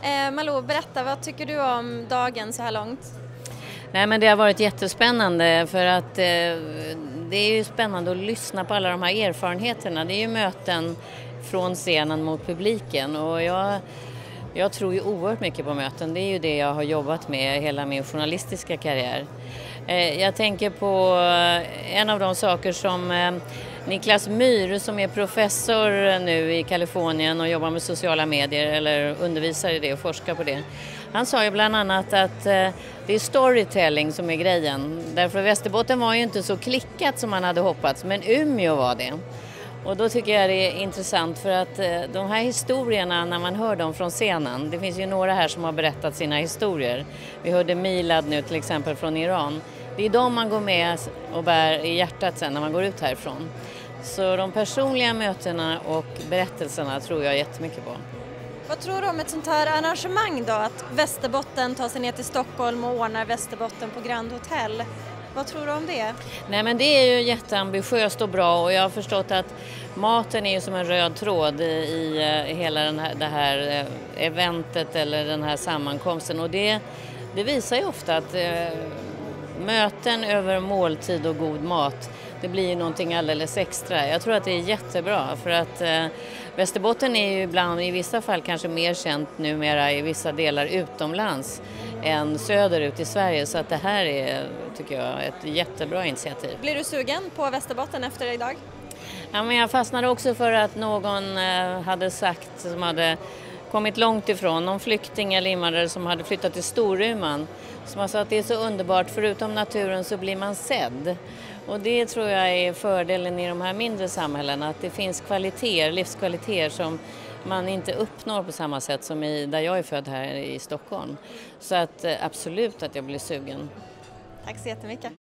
Malou, berätta, vad tycker du om dagen så här långt? Nej, men det har varit jättespännande för att det är ju spännande att lyssna på alla de här erfarenheterna. Det är ju möten från scenen mot publiken och jag tror ju oerhört mycket på möten. Det är ju det jag har jobbat med hela min journalistiska karriär. Jag tänker på en av de saker som Niklas Myhr, som är professor nu i Kalifornien och jobbar med sociala medier eller undervisar i det och forskar på det. Han sa ju bland annat att det är storytelling som är grejen. Därför Västerbotten var ju inte så klickat som man hade hoppats, men Umeå var det. Och då tycker jag det är intressant för att de här historierna, när man hör dem från scenen, det finns ju några här som har berättat sina historier. Vi hörde Milad nu till exempel från Iran. Det är de man går med och bär i hjärtat sen när man går ut härifrån. Så de personliga mötena och berättelserna tror jag jättemycket på. Vad tror du om ett sånt här arrangemang då? Att Västerbotten tar sig ner till Stockholm och ordnar Västerbotten på Grand Hotel. Vad tror du om det? Nej, men det är ju jätteambitiöst och bra och jag har förstått att maten är ju som en röd tråd i hela det här eventet eller den här sammankomsten. Och det visar ju ofta att möten över måltid och god mat, det blir ju någonting alldeles extra. Jag tror att det är jättebra för att Västerbotten är ju ibland i vissa fall kanske mer känt numera i vissa delar utomlands än söderut i Sverige. Så att det här är, tycker jag, ett jättebra initiativ. Blir du sugen på Västerbotten efter idag? Ja, men jag fastnade också för att någon hade sagt, som hade kommit långt ifrån, någon flykting eller invandrare som hade flyttat till Storuman, som har sagt att det är så underbart, förutom naturen så blir man sedd. Och det tror jag är fördelen i de här mindre samhällena, att det finns kvaliteter, livskvaliteter som man inte uppnår på samma sätt som där jag är född här i Stockholm. Så att absolut att jag blir sugen. Tack så jättemycket.